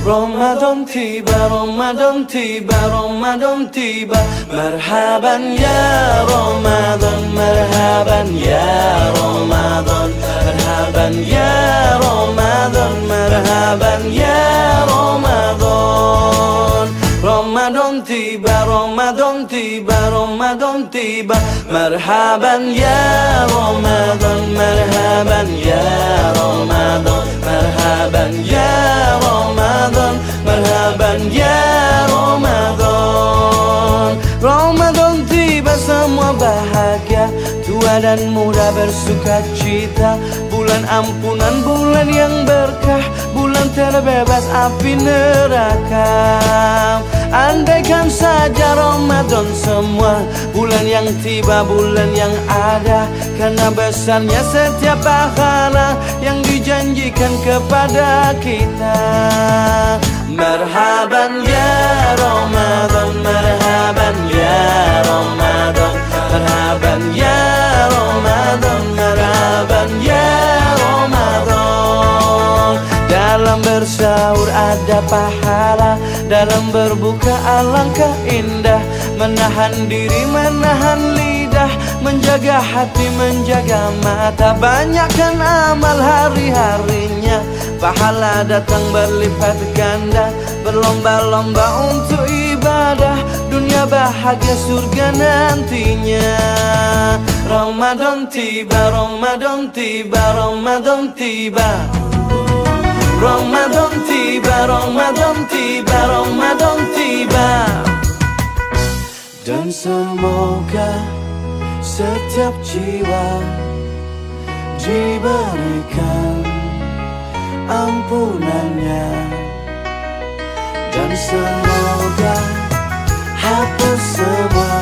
Ramadan tiba, Ramadan tiba, Ramadan tiba. Marhaban ya Ramadan, marhaban ya Ramadan, marhaban ya Ramadan, marhaban ya Ramadan. Ramadan tiba, Ramadan tiba, Ramadan tiba. Marhaban ya Ramadan, marhaban ya Ramadan, marhaban ya Ramadan, marhaban ya Ramadan. Ramadan tiba, semua bahagia, tua dan muda bersuka cita. Bulan ampunan, bulan yang berkah, bulan terbebas api neraka. Andaikan saja Ramadan semua, bulan yang tiba, bulan yang ada. Karena besarnya setiap pahala yang dijanjikan kepada kita. Marhaban ya Ramadan, marhaban ya Ramadan, marhaban ya Ramadan, marhaban ya Ramadan. Dalam bersahur ada pahala, dalam berbuka alangkah indah. Menahan diri, menahan lidah, menjaga hati, menjaga mata. Banyakkan amal hari-harinya, pahala datang berlipat ganda. Berlomba-lomba untuk ibadah, dunia bahagia surga nantinya. Ramadan tiba, Ramadan tiba, Ramadan tiba. Ramadan tiba, Ramadan tiba, Ramadan tiba. Dan semoga setiap jiwa diberikan ampunannya. Dan semoga hapus semua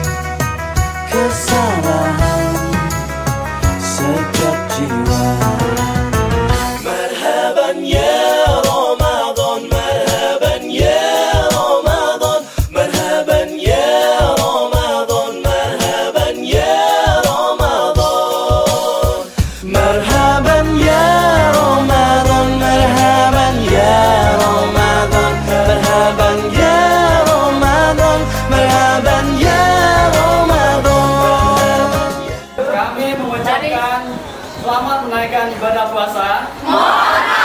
kesalahan setiap jiwa. Marhaban ya Ramadan, marhaban ya Ramadan, marhaban ya Ramadan, marhaban ya Ramadan. Marhaban ya Ramadan, marhaban ya Ramadan, marhaban ya Ramadan, marhaban ya Ramadan. Kami mengucapkan selamat menaikkan ibadah puasa.